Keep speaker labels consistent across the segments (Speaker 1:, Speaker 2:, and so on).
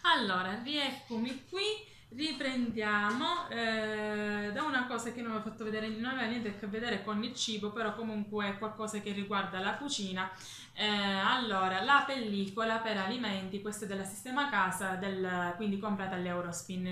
Speaker 1: Allora, rieccomi qui, riprendiamo da una cosa che non vi ho fatto vedere, non aveva niente a che vedere con il cibo, però comunque è qualcosa che riguarda la cucina. Allora, la pellicola per alimenti, questa è della Sistema Casa, quindi comprata all'Eurospin.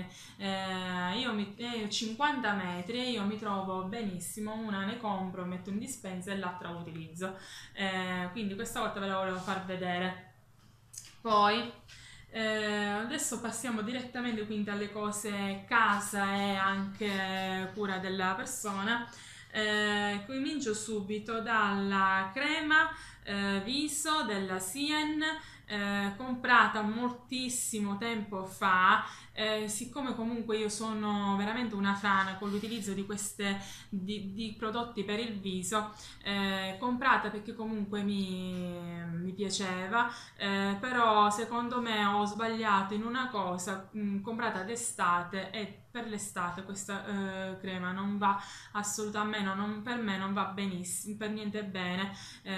Speaker 1: 50 metri e io mi trovo benissimo, una ne compro, metto in dispensa e l'altra utilizzo. Quindi questa volta ve la volevo far vedere. Poi adesso passiamo direttamente quindi alle cose casa e anche cura della persona. Comincio subito dalla crema viso della Sien, comprata moltissimo tempo fa. Siccome comunque io sono veramente una frana con l'utilizzo di prodotti per il viso, comprata perché comunque mi piaceva, però secondo me ho sbagliato in una cosa, comprata d'estate, e per l'estate questa crema non va assolutamente, per me non va benissimo, per niente bene.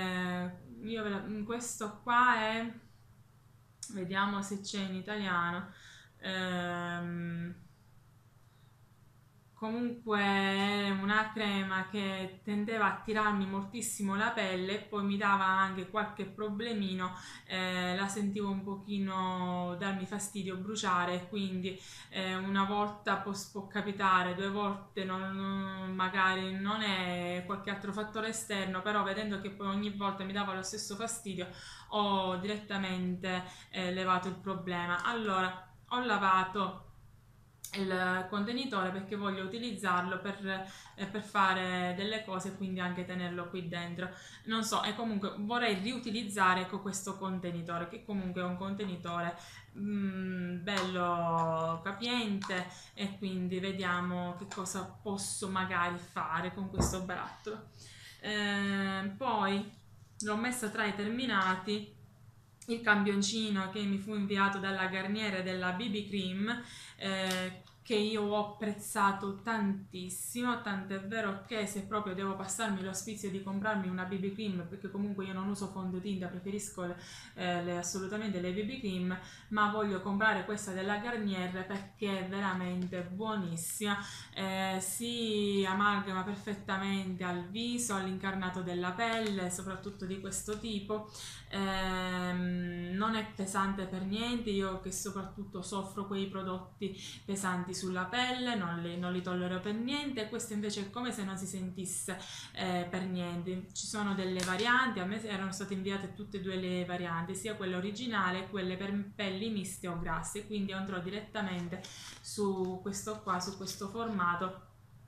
Speaker 1: Questo qua è, vediamo se c'è in italiano. Ehm, Comunque è una crema che tendeva a tirarmi moltissimo la pelle e poi mi dava anche qualche problemino, la sentivo un pochino darmi fastidio, bruciare, quindi una volta può capitare, due volte magari non è qualche altro fattore esterno, però vedendo che poi ogni volta mi dava lo stesso fastidio ho direttamente levato il problema. Allora, ho lavato il contenitore perché voglio utilizzarlo per fare delle cose e quindi anche tenerlo qui dentro. Non so, e comunque vorrei riutilizzare, ecco, questo contenitore, che comunque è un contenitore bello capiente, e quindi vediamo che cosa posso magari fare con questo barattolo. Poi l'ho messa tra i terminati il campioncino che mi fu inviato dalla Garnier della BB Cream, che io ho apprezzato tantissimo, tant'è vero che se proprio devo passarmi lo sfizio di comprarmi una BB Cream, perché comunque io non uso fondotinta, preferisco assolutamente le BB Cream, ma voglio comprare questa della Garnier perché è veramente buonissima, si amalgama perfettamente al viso, all'incarnato della pelle, soprattutto di questo tipo. Non è pesante per niente, io che soprattutto soffro quei prodotti pesanti sulla pelle, non li tollero per niente. Questo invece è come se non si sentisse per niente. Ci sono delle varianti, a me erano state inviate tutte e due le varianti, sia quella originale che quelle per pelli miste o grasse, quindi andrò direttamente su questo qua, su questo formato,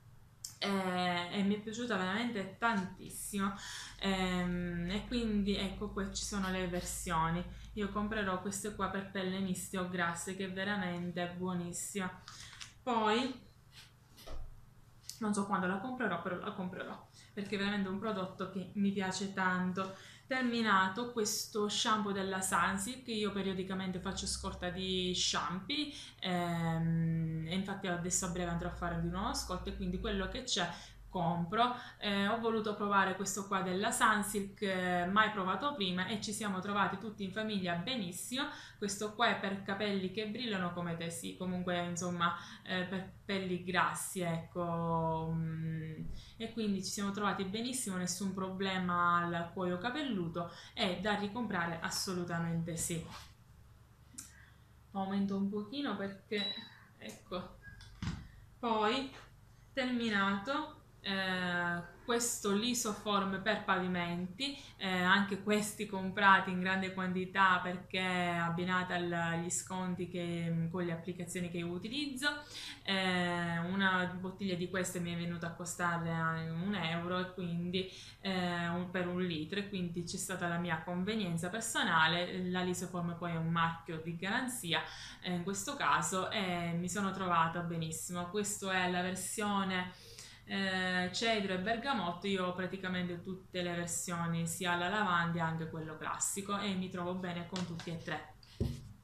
Speaker 1: e mi è piaciuta veramente tantissimo. E quindi ecco, qui ci sono le versioni. Io comprerò queste qua per pelle miste o grasse, che è veramente buonissima. Poi non so quando la comprerò, però la comprerò perché è veramente un prodotto che mi piace tanto. Terminato questo shampoo della Sansi, che io periodicamente faccio scorta di shampoo, e infatti adesso a breve andrò a fare di nuovo scorta, e quindi quello che c'è compro. Ho voluto provare questo qua della Sunsilk, mai provato prima, e ci siamo trovati tutti in famiglia benissimo. Questo qua è per capelli che brillano come te, sì, comunque insomma, per pelli grassi, ecco. E quindi ci siamo trovati benissimo, nessun problema al cuoio capelluto, e da ricomprare assolutamente sì. Aumento un pochino perché, ecco. Poi terminato questo lisoform per pavimenti, anche questi comprati in grande quantità perché abbinata agli sconti con le applicazioni che io utilizzo. Una bottiglia di queste mi è venuta a costare €1, e quindi per 1 litro, e quindi c'è stata la mia convenienza personale. La lisoform poi è un marchio di garanzia, in questo caso, e mi sono trovata benissimo. Questa è la versione cedro e bergamotto. Io ho praticamente tutte le versioni, sia la lavanda anche quello classico, e mi trovo bene con tutti e tre.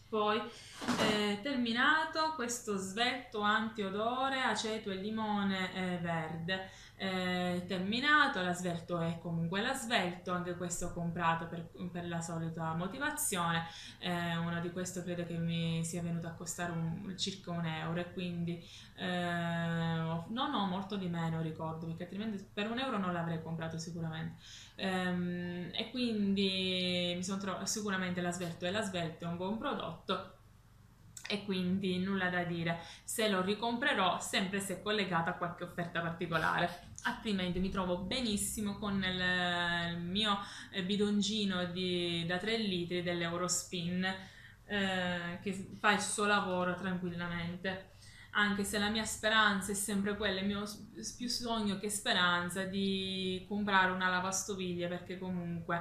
Speaker 1: Poi terminato questo svelto antiodore aceto e limone verde. Terminato, la svelto è comunque la svelto, anche questo ho comprato per la solita motivazione. Uno di questo credo che mi sia venuto a costare circa €1, e quindi no, molto di meno, ricordo, perché altrimenti per €1 non l'avrei comprato sicuramente. E quindi mi sono sicuramente la svelto è un buon prodotto, e quindi nulla da dire. Se lo ricomprerò, sempre se collegata a qualche offerta particolare, altrimenti mi trovo benissimo con il mio bidoncino da 3 litri dell'Eurospin, che fa il suo lavoro tranquillamente. Anche se la mia speranza è sempre quella, il mio più sogno che speranza, di comprare una lavastoviglie, perché comunque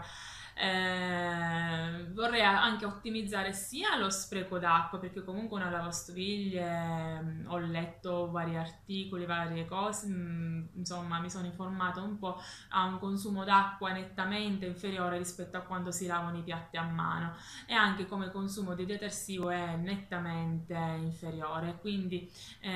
Speaker 1: vorrei anche ottimizzare sia lo spreco d'acqua, perché comunque una lavastoviglie, ho letto vari articoli, varie cose, insomma mi sono informata un po', ha un consumo d'acqua nettamente inferiore rispetto a quando si lavano i piatti a mano, e anche come consumo di detersivo è nettamente inferiore, quindi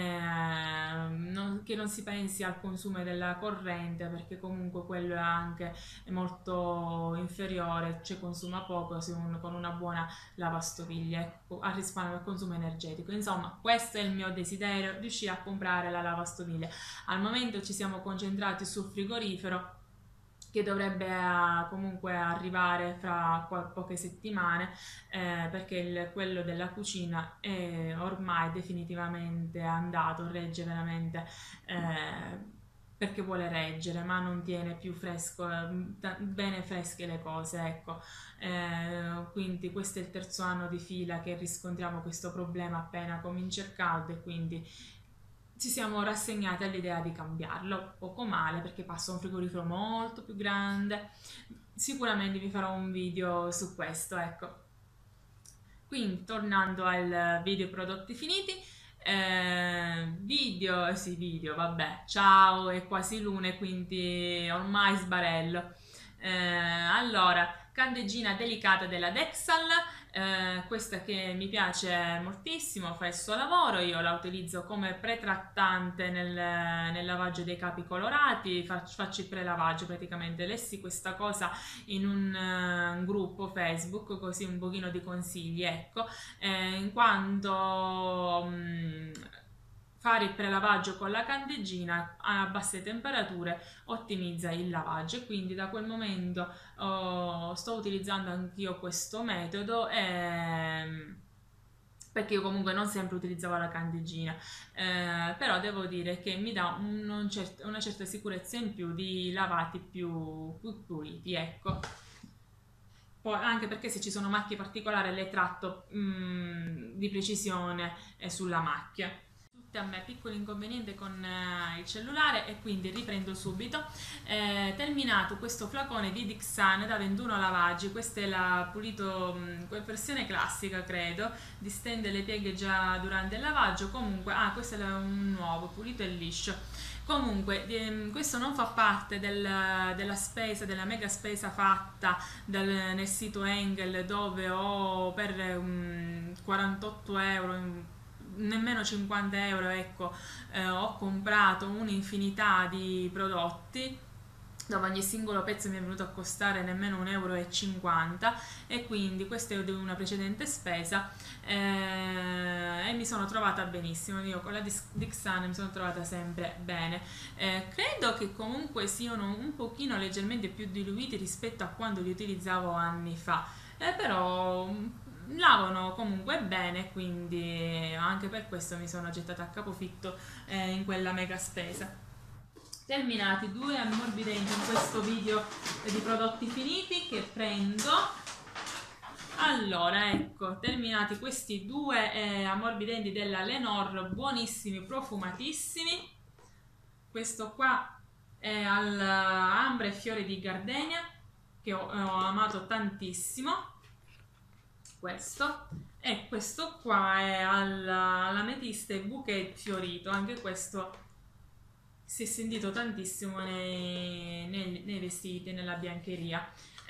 Speaker 1: che non si pensi al consumo della corrente, perché comunque quello è anche molto inferiore, ci consuma poco con una buona lavastoviglie, a risparmio del consumo energetico. Insomma, questo è il mio desiderio, riuscire a comprare la lavastoviglie. Al momento ci siamo concentrati sul frigorifero, che dovrebbe comunque arrivare fra poche settimane, perché quello della cucina è ormai definitivamente andato, regge veramente, perché vuole reggere, ma non tiene più fresco, bene fresche le cose, ecco. Quindi questo è il terzo anno di fila che riscontriamo questo problema appena comincia il caldo, e quindi ci siamo rassegnati all'idea di cambiarlo. Poco male, perché passa un frigorifero molto più grande. Sicuramente vi farò un video su questo, ecco. Quindi tornando al video prodotti finiti, video, vabbè, ciao, è quasi l'una, quindi ormai sbarello. Allora, candeggina delicata della Dexal, questa che mi piace moltissimo, fa il suo lavoro. Io la utilizzo come pretrattante nel lavaggio dei capi colorati, faccio il prelavaggio praticamente. Lessi questa cosa in un gruppo Facebook, così un pochino di consigli, ecco, in quanto fare il prelavaggio con la candeggina a basse temperature ottimizza il lavaggio, e quindi da quel momento sto utilizzando anch'io questo metodo, perché io comunque non sempre utilizzavo la candeggina, però devo dire che mi dà una certa sicurezza in più di lavati più puliti, ecco. Poi, anche perché se ci sono macchie particolari le tratto di precisione sulla macchia. A me piccolo inconveniente con il cellulare, e quindi riprendo subito. Terminato questo flacone di Dixan da 21 lavaggi, questa è la pulito, versione classica credo, distende le pieghe già durante il lavaggio. Comunque, questo è un nuovo, pulito e liscio. Comunque, questo non fa parte della spesa, della mega spesa fatta nel sito Engel, dove ho per 48 €, nemmeno 50 €, ecco, ho comprato un'infinità di prodotti, dove ogni singolo pezzo mi è venuto a costare nemmeno 1,50 €, e quindi questa è una precedente spesa, e mi sono trovata benissimo. Io con la Dixan mi sono trovata sempre bene. Credo che comunque siano un pochino leggermente più diluiti rispetto a quando li utilizzavo anni fa, però lavano comunque bene, quindi anche per questo mi sono gettata a capofitto in quella mega spesa. Terminati 2 ammorbidenti in questo video di prodotti finiti che prendo. Allora, ecco, terminati questi 2 ammorbidenti della Lenor, buonissimi, profumatissimi. Questo qua è all'ambra e fiori di gardenia, che ho amato tantissimo, questo, e questo qua è all'ametista e bouquet fiorito. Anche questo si è sentito tantissimo nei vestiti, nella biancheria.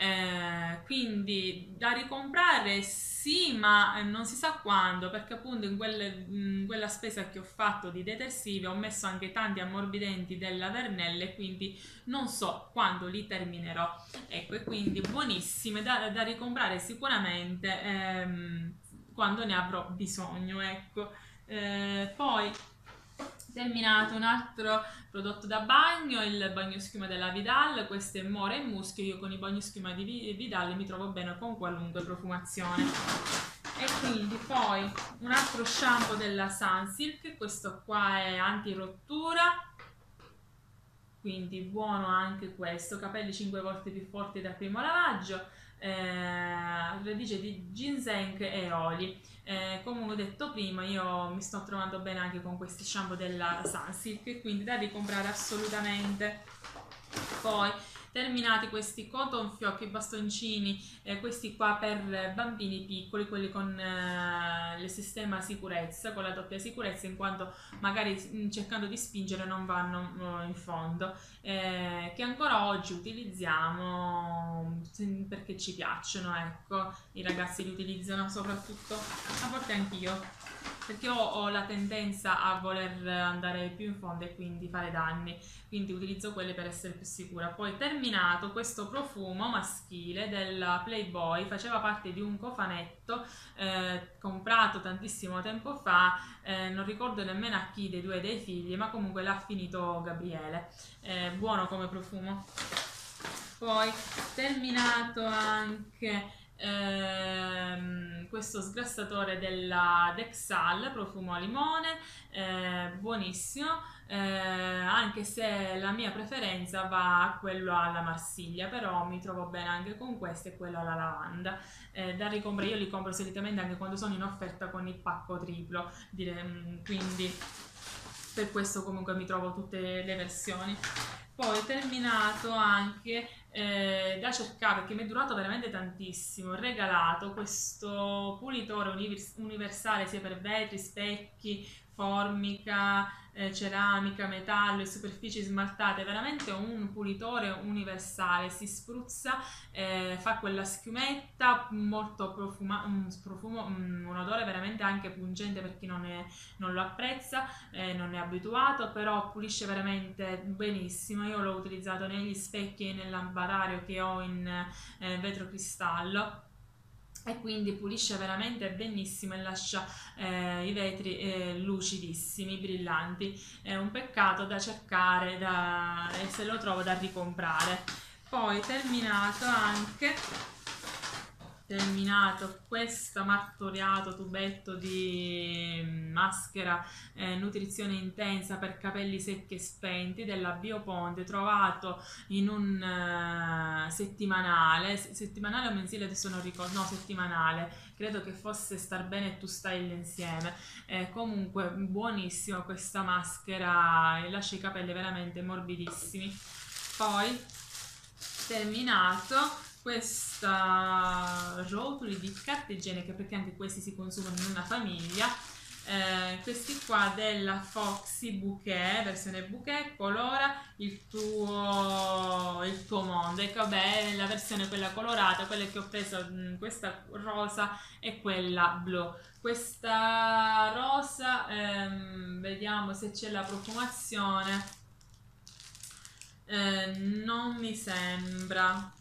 Speaker 1: quindi da ricomprare sì, ma non si sa quando, perché appunto in quella spesa che ho fatto di detersivi ho messo anche tanti ammorbidenti della Vernelle, quindi non so quando li terminerò, ecco, e quindi buonissime da ricomprare sicuramente quando ne avrò bisogno, ecco. Poi terminato un altro prodotto da bagno, il bagnoschiuma della Vidal. Questo è More e Muschio. Io con i bagnoschiuma di Vidal mi trovo bene con qualunque profumazione. E quindi poi un altro shampoo della Sunsilk, questo qua è anti-rottura, quindi buono anche questo, capelli 5 volte più forti dal primo lavaggio, radice di ginseng e oli. Come ho detto prima, io mi sto trovando bene anche con questi shampoo della Sunsilk, quindi da ricomprare assolutamente. Poi terminati questi cotton fioc, i bastoncini, questi qua per bambini piccoli, quelli con il sistema sicurezza, con la doppia sicurezza, in quanto magari cercando di spingere non vanno in fondo, che ancora oggi utilizziamo perché ci piacciono, ecco, i ragazzi li utilizzano soprattutto, a volte anch'io, perché ho la tendenza a voler andare più in fondo e quindi fare danni, quindi utilizzo quelle per essere più sicura. Poi terminato questo profumo maschile della Playboy, faceva parte di un cofanetto comprato tantissimo tempo fa, non ricordo nemmeno a chi dei due dei figli, ma comunque l'ha finito Gabriele. Buono come profumo. Poi terminato anche questo sgrassatore della Dexal, profumo limone, buonissimo, anche se la mia preferenza va a quello alla Marsiglia, però mi trovo bene anche con questo e quello alla lavanda. Da ricomprare, io li compro solitamente anche quando sono in offerta con il pacco triplo, quindi per questo comunque mi trovo tutte le versioni. Poi terminato anche da cercare, perché mi è durato veramente tantissimo, ho regalato questo pulitore universale sia per vetri, specchi, formica, ceramica, metallo e superfici smaltate, veramente un pulitore universale, si spruzza, fa quella schiumetta molto un odore veramente anche pungente per chi non lo apprezza, non è abituato, però pulisce veramente benissimo. Io l'ho utilizzato negli specchi e nel lampadario che ho in vetro cristallo, e quindi pulisce veramente benissimo e lascia i vetri lucidissimi, brillanti. È un peccato da cercare e se lo trovo da ricomprare. Poi terminato questo martoriato tubetto di maschera nutrizione intensa per capelli secchi e spenti della Bioponte, trovato in un settimanale o mensile, adesso non ricordo, no, settimanale, credo che fosse Star Bene e Tu Style insieme. Comunque buonissima questa maschera e lascia i capelli veramente morbidissimi. Poi terminato questa rotoli di carta igienica, perché anche questi si consumano in una famiglia, questi qua della Foxy Bouquet, versione bouquet, colora il tuo mondo. Ecco, vabbè, la versione quella colorata, quella che ho preso, questa rosa e quella blu. Questa rosa, vediamo se c'è la profumazione. Non mi sembra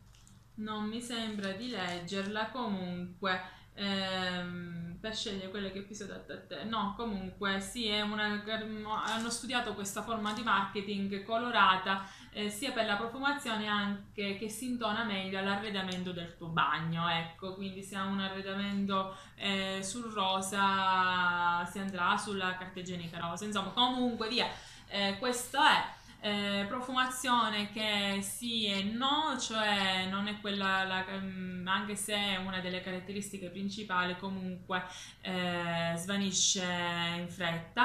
Speaker 1: di leggerla, comunque per scegliere quelle che più si adatta a te. No, comunque sì, hanno studiato questa forma di marketing colorata sia per la profumazione anche che si intona meglio all'arredamento del tuo bagno, ecco, quindi se ha un arredamento sul rosa si andrà sulla carta igienica rosa, insomma, comunque via, questo è. Profumazione che sì e no, cioè non è quella, anche se è una delle caratteristiche principali, comunque svanisce in fretta.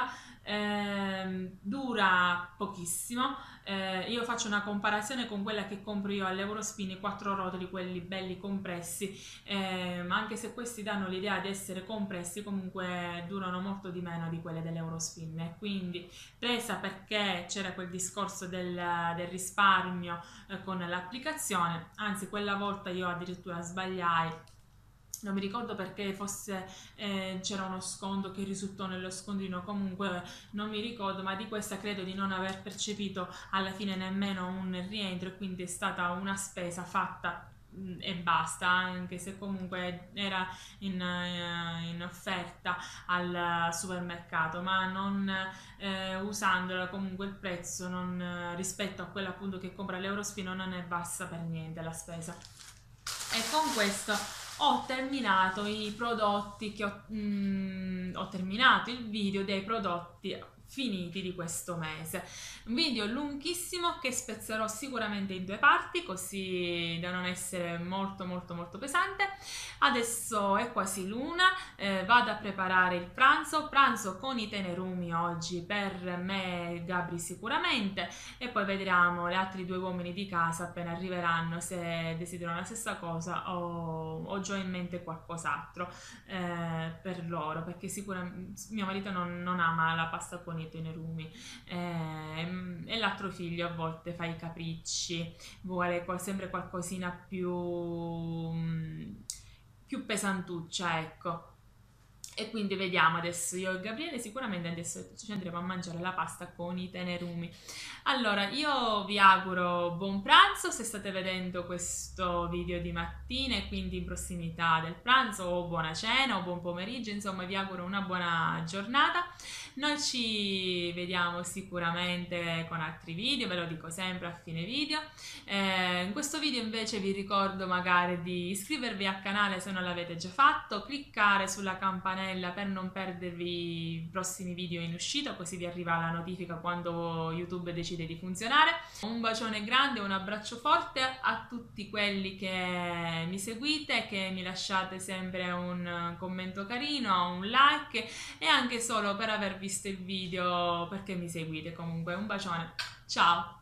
Speaker 1: dura pochissimo. Io faccio una comparazione con quella che compro io all'Eurospin, i 4 rotoli, quelli belli compressi, ma anche se questi danno l'idea di essere compressi, comunque durano molto di meno di quelle dell'Eurospin. E quindi, presa perché c'era quel discorso del risparmio con l'applicazione, anzi quella volta io addirittura sbagliai, non mi ricordo perché fosse c'era uno sconto che risultò nello scondino, comunque non mi ricordo, ma di questa credo di non aver percepito alla fine nemmeno un rientro, e quindi è stata una spesa fatta e basta, anche se comunque era in offerta al supermercato, ma non usandola, comunque il prezzo rispetto a quello appunto che compra l'Eurospin non è bassa per niente la spesa. E con questo ho terminato i prodotti ho terminato il video dei prodotti finiti di questo mese. Un video lunghissimo che spezzerò sicuramente in 2 parti, così da non essere molto molto molto pesante. Adesso è quasi l'una, vado a preparare il pranzo con i tenerumi oggi per me e Gabri sicuramente, e poi vedremo gli altri 2 uomini di casa appena arriveranno se desiderano la stessa cosa o ho già in mente qualcos'altro per loro, perché sicuramente mio marito non ama la pasta con i tenerumi, e l'altro figlio a volte fa i capricci, vuole sempre qualcosina più pesantuccia, ecco. E quindi vediamo adesso, io e Gabriele sicuramente adesso ci andremo a mangiare la pasta con i tenerumi. Allora, io vi auguro buon pranzo se state vedendo questo video di mattina e quindi in prossimità del pranzo, o buona cena o buon pomeriggio, insomma vi auguro una buona giornata. Noi ci vediamo sicuramente con altri video, ve lo dico sempre a fine video. In questo video invece vi ricordo magari di iscrivervi al canale se non l'avete già fatto, cliccare sulla campanella per non perdervi i prossimi video in uscita, così vi arriva la notifica quando YouTube decide di funzionare. Un bacione grande, un abbraccio forte a tutti quelli che mi seguite, che mi lasciate sempre un commento carino, un like, e anche solo per aver visto il video, perché mi seguite. Comunque un bacione, ciao!